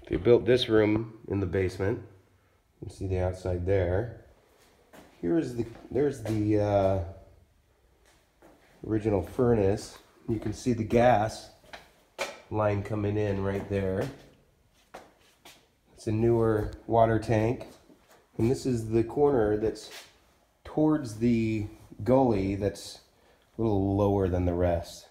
They built this room in the basement. You can see the outside there. There's the original furnace. You can see the gas line coming in right there. It's a newer water tank. And this is the corner that's towards the gully that's a little lower than the rest.